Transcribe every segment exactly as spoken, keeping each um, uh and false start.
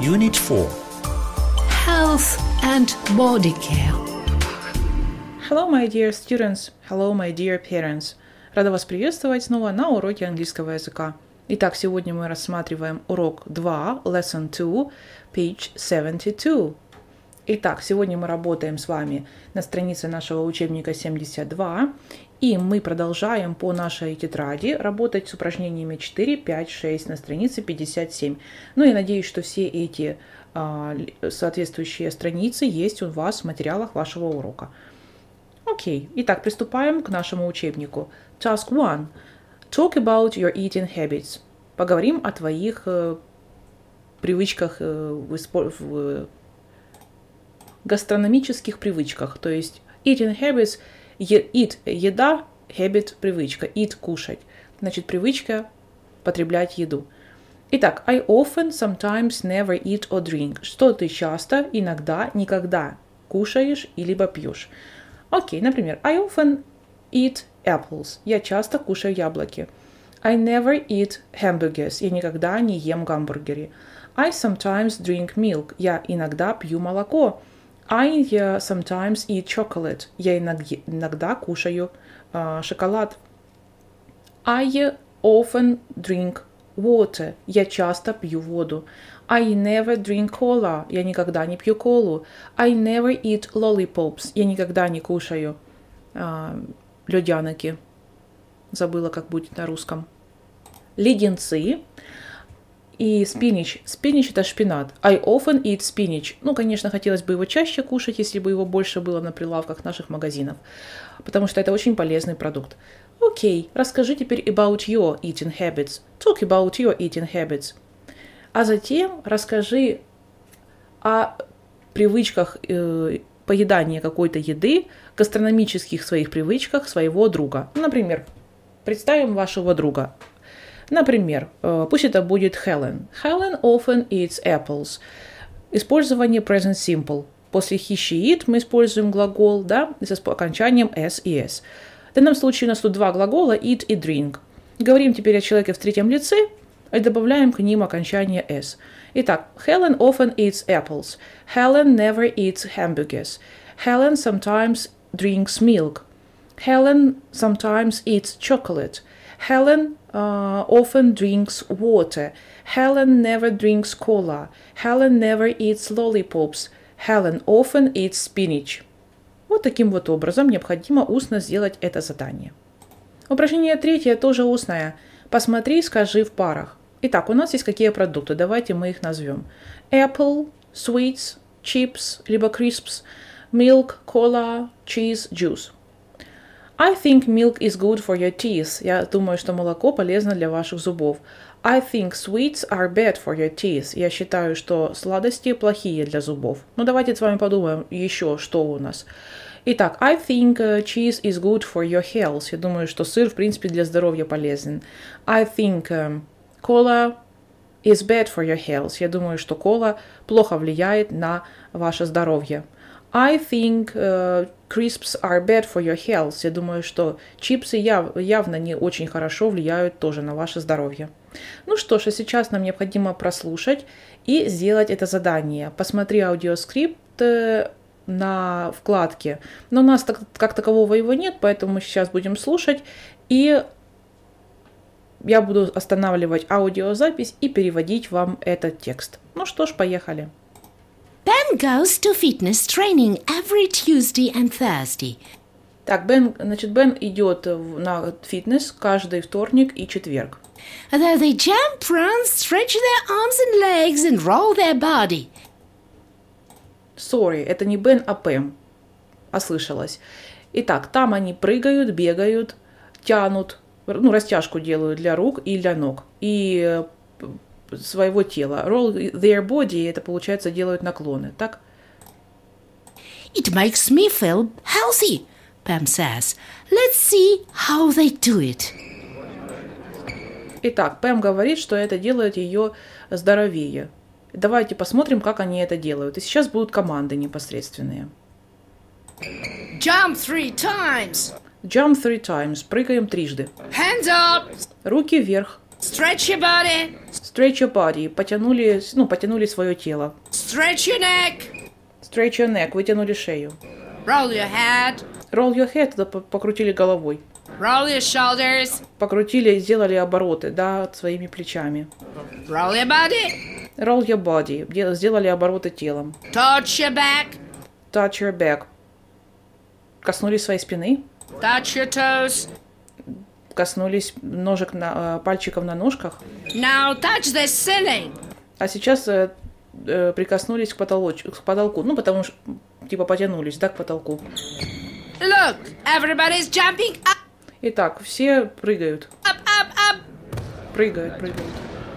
Unit four. Health and body care. Hello, my dear students. Hello, my dear parents. Рада вас приветствовать снова на уроке английского языка. Итак, сегодня мы рассматриваем урок два, lesson two, page seventy-two. Итак, сегодня мы работаем с вами на странице нашего учебника семьдесят два, и мы продолжаем по нашей тетради работать с упражнениями четыре, пять, шесть на странице пятьдесят семь. Ну, я надеюсь, что все эти а, соответствующие страницы есть у вас в материалах вашего урока. Окей, итак, приступаем к нашему учебнику. Task one. Talk about your eating habits. Поговорим о твоих э, привычках, э, в, в гастрономических привычках. То есть eating habits, eat – еда, habit – привычка, eat – кушать. Значит, привычка потреблять еду. Итак, I often, sometimes, never eat or drink. Что ты часто, иногда, никогда кушаешь и либо пьешь. Окей, например, I often eat apples. Я часто кушаю яблоки. I never eat hamburgers. Я никогда не ем гамбургеры. I sometimes drink milk. Я иногда пью молоко. I uh, sometimes eat chocolate. Я иногда, иногда кушаю uh, шоколад. I often drink water. Я часто пью воду. I never drink cola. Я никогда не пью колу. I never eat lollipops. Я никогда не кушаю uh, ледяники. Забыла, как будет на русском. Леденцы. И спинич. Спинич – это шпинат. I often eat spinach. Ну, конечно, хотелось бы его чаще кушать, если бы его больше было на прилавках наших магазинов. Потому что это очень полезный продукт. Окей, расскажи теперь about your eating habits. Talk about your eating habits. А затем расскажи о привычках э, поедания какой-то еды, гастрономических своих привычках своего друга. Например, представим вашего друга. Например, пусть это будет Helen. Helen often eats apples. Использование present simple. После he, she, eat мы используем глагол, да, с окончанием s и s. В данном случае у нас тут два глагола eat и drink. Говорим теперь о человеке в третьем лице и добавляем к ним окончание s. Итак, Helen often eats apples. Helen never eats hamburgers. Helen sometimes drinks milk. Helen sometimes eats chocolate. Helen uh, often drinks water. Helen never drinks cola. Helen never eats lollipops. Helen often eats spinach. Вот таким вот образом необходимо устно сделать это задание. Упражнение третье тоже устное. Посмотри, скажи в парах. Итак, у нас есть какие продукты. Давайте мы их назовем. Apple, sweets, chips, либо crisps, milk, cola, cheese, juice. I think milk is good for your teeth. Я думаю, что молоко полезно для ваших зубов. I think sweets are bad for your teeth. Я считаю, что сладости плохие для зубов. Ну, давайте с вами подумаем еще, что у нас. Итак, I think uh, cheese is good for your health. Я думаю, что сыр, в принципе, для здоровья полезен. I think um, cola is bad for your health. Я думаю, что кола плохо влияет на ваше здоровье. I think uh, crisps are bad for your health. Я думаю, что чипсы яв- явно не очень хорошо влияют тоже на ваше здоровье. Ну что ж, а сейчас нам необходимо прослушать и сделать это задание. Посмотри аудиоскрипт э, на вкладке. Но у нас так, как такового его нет, поэтому мы сейчас будем слушать. И я буду останавливать аудиозапись и переводить вам этот текст. Ну что ж, поехали. Ben goes to fitness training every Tuesday and Thursday. Так, Бен, значит, Бен идет на фитнес каждый вторник и четверг. Though they jump, run, stretch their arms and legs and roll their body. Sorry, это не Бен, а Пэм. Ослышалась. Итак, там они прыгают, бегают, тянут, ну, растяжку делают для рук и для ног. И своего тела. Roll their body, это, получается, делают наклоны, так? It makes me feel healthy, Pam says. Let's see how they do it. Итак, Пэм говорит, что это делает ее здоровее. Давайте посмотрим, как они это делают. И сейчас будут команды непосредственные. Jump three times. Jump three times. Прыгаем трижды. Hands up. Руки вверх. Stretch your body. Stretch your body. Потянули, ну, потянули свое тело. Stretch your neck. Stretch your neck. Вытянули шею. Roll your head. Roll your head. Это покрутили головой. Roll your shoulders. Покрутили, сделали обороты, да, своими плечами. Roll your body. Roll your body. Сделали обороты телом. Touch your back. Touch your back. Коснулись своей спины. Touch your toes. Коснулись ножек на, пальчиков на ножках. Now touch the ceiling. А сейчас э, э, прикоснулись к, потолоч, к потолку. Ну, потому что, типа, потянулись, да, к потолку. Look, everybody's jumping up. Итак, все прыгают. Up, up, up. Прыгают, прыгают.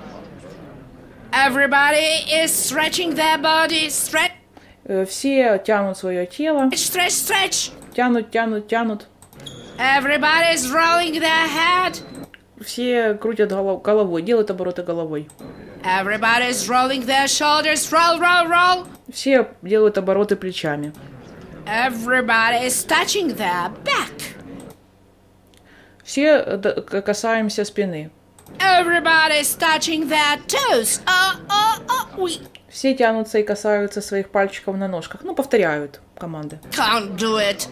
Everybody is stretching their body. Stretch. Э, все тянут свое тело. Stretch, stretch. Тянут, тянут, тянут. Everybody's rolling their head. Все крутят голов, головой, делают обороты головой. Everybody's rolling their shoulders. Roll, roll, roll. Все делают обороты плечами. Everybody is touching their back. Все касаемся спины. Everybody's touching their toes. Uh, uh, uh, we Все тянутся и касаются своих пальчиков на ножках. Ну, повторяют команды. can't do it.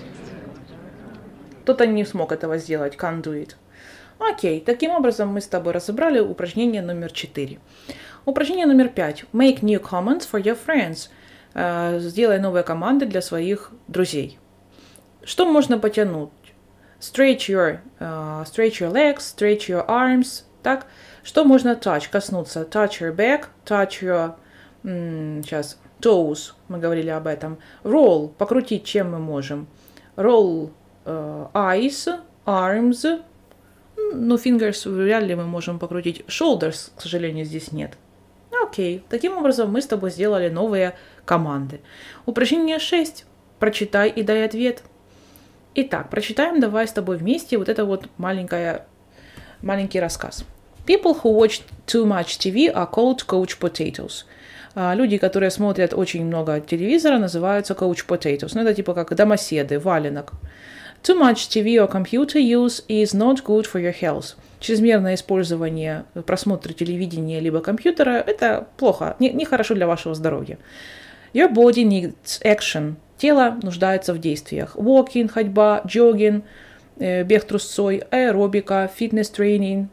Кто-то не смог этого сделать. Can't do it. Окей, таким образом мы с тобой разобрали упражнение номер четыре. Упражнение номер пять. Make new comments for your friends. Uh, сделай новые команды для своих друзей. Что можно потянуть? Stretch your, uh, stretch your legs, stretch your arms. Так? Что можно touch, коснуться? Touch your back, touch your м, сейчас, toes. Мы говорили об этом. Roll. Покрутить чем мы можем? Roll uh, eyes, arms. Ну, fingers вряд ли мы можем покрутить. Shoulders, к сожалению, здесь нет. Окей. Таким образом, мы с тобой сделали новые команды. Упражнение шесть. Прочитай и дай ответ. Итак, прочитаем давай с тобой вместе вот это вот маленькое, маленький рассказ. People who watch too much ти ви are called couch potatoes. Люди, которые смотрят очень много телевизора, называются couch potatoes. Ну, это типа как домоседы, валенок. Too much ти ви or computer use is not good for your health. Чрезмерное использование просмотра телевидения либо компьютера – это плохо, нехорошо не для вашего здоровья. Your body needs action. Тело нуждается в действиях. Walking, ходьба, jogging, э, бег трусцой, аэробика, фитнес-тренинг,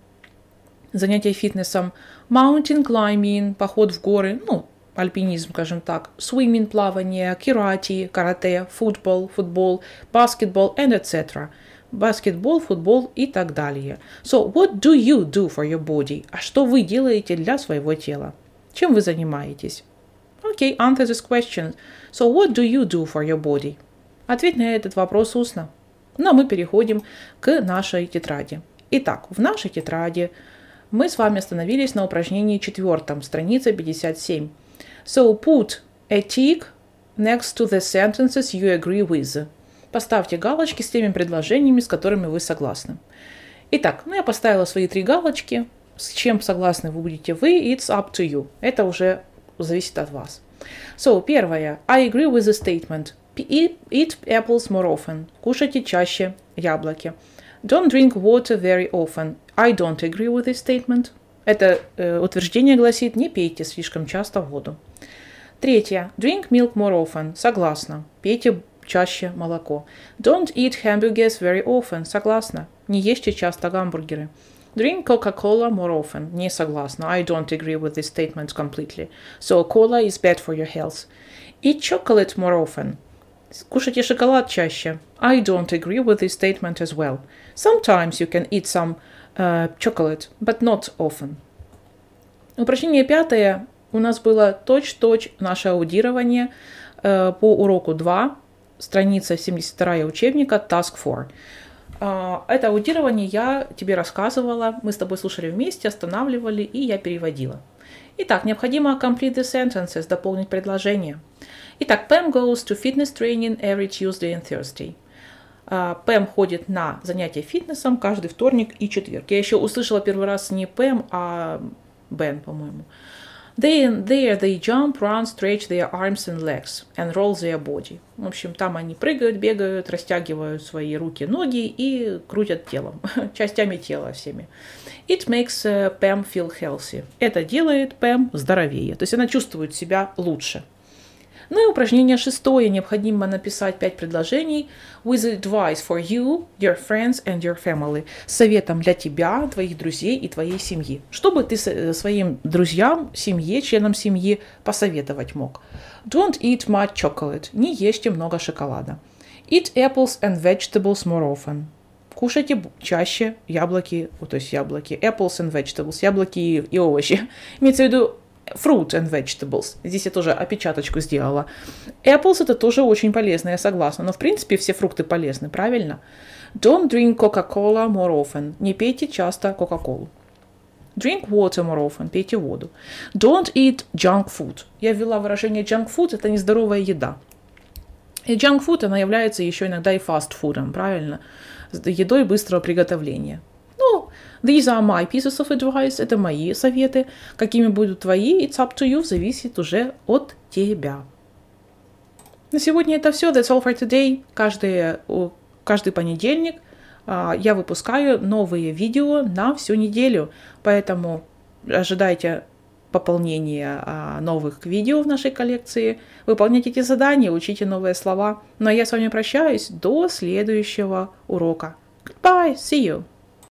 занятия фитнесом, mountain climbing, поход в горы, ну, альпинизм, скажем так, swimming, плавание, карате, карате, футбол, футбол, basketball, and et cetera. Баскетбол, футбол и так далее. So, what do you do for your body? А что вы делаете для своего тела? Чем вы занимаетесь? Окей, okay, answer this question. So, what do you do for your body? Ответь на этот вопрос устно. Ну, а мы переходим к нашей тетради. Итак, в нашей тетради мы с вами остановились на упражнении четвертом, страница пятьдесят семь. So, put a tick next to the sentences you agree with. Поставьте галочки с теми предложениями, с которыми вы согласны. Итак, ну я поставила свои три галочки. С чем согласны вы будете вы, it's up to you. Это уже зависит от вас. So, первое. I agree with the statement. Eat, eat apples more often. Кушайте чаще яблоки. Don't drink water very often. I don't agree with this statement. Это э, утверждение гласит, не пейте слишком часто воду. Третье. Drink milk more often. Согласна. Пейте чаще молоко. Don't eat hamburgers very often. Согласна. Не ешьте часто гамбургеры. Drink Coca-Cola more often. Не согласна. I don't agree with this statement completely. So, cola is bad for your health. Eat chocolate more often. Кушайте шоколад чаще. I don't agree with this statement as well. Sometimes you can eat some uh, chocolate, but not often. Упражнение пятое. У нас было точь-точь наше аудирование uh, по уроку два, страница семьдесят два учебника, task four. Uh, это аудирование я тебе рассказывала, мы с тобой слушали вместе, останавливали, и я переводила. Итак, необходимо complete the sentences, дополнить предложение. Итак, Pam goes to fitness training every Tuesday and Thursday. Uh, Пэм ходит на занятия фитнесом каждый вторник и четверг. Я еще услышала первый раз не Пэм, а Бен, по-моему. Then, there they jump, run, stretch their arms and legs and roll their body. В общем, там они прыгают, бегают, растягивают свои руки, ноги и крутят телом, частями тела всеми. It makes uh, Pam feel healthy. Это делает Пэм здоровее, то есть она чувствует себя лучше. Ну и упражнение шестое. Необходимо написать пять предложений with advice for you, your friends and your family. С советом для тебя, твоих друзей и твоей семьи. Что бы ты своим друзьям, семье, членам семьи посоветовать мог? Don't eat much chocolate. Не ешьте много шоколада. Eat apples and vegetables more often. Кушайте чаще яблоки, то есть яблоки. Apples and vegetables. Яблоки и овощи. Имеется в виду fruit and vegetables. Здесь я тоже опечаточку сделала. Apples это тоже очень полезно, я согласна. Но в принципе все фрукты полезны, правильно? Don't drink Coca-Cola more often. Не пейте часто Кока-Колу. Drink water more often. Пейте воду. Don't eat junk food. Я ввела выражение junk food, это нездоровая еда. И junk food, она является еще иногда и fast food, правильно? Едой быстрого приготовления. Ну, these are my pieces of advice. Это мои советы. Какими будут твои, it's up to you, зависит уже от тебя. На сегодня это все. That's all for today. Каждый, каждый понедельник uh, я выпускаю новые видео на всю неделю. Поэтому ожидайте пополнения uh, новых видео в нашей коллекции. Выполняйте эти задания, учите новые слова. Ну а я с вами прощаюсь до следующего урока. Goodbye, see you!